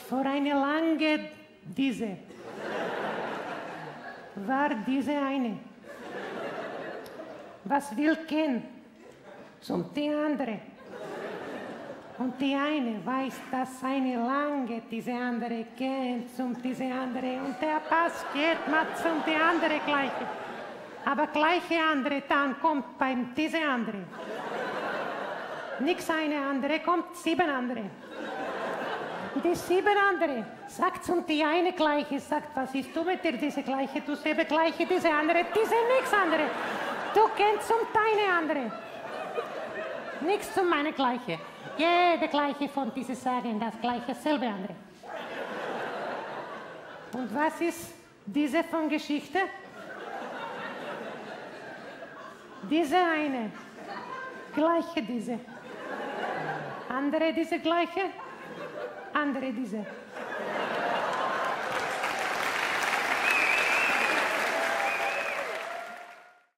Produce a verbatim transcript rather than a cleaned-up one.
Vor eine lange diese war diese eine. Was will gehen? Zum die andere. Und die eine weiß, dass eine lange diese andere geht zum diese andere. Und der Pass geht mal zum die andere gleiche. Aber gleiche andere, dann kommt beim diese andere. Nix eine andere, kommt sieben andere. Die sieben andere sagt zum die eine gleiche, sagt, was ist du mit dir, diese gleiche, du selbe gleiche, diese andere, diese nix andere. Du kennst zum deine andere. Nix zum meine gleiche. Jede gleiche von diese sagen das gleiche, selbe andere. Und was ist diese von Geschichte? Diese eine, gleiche diese. Andere diese gleiche, andere diese.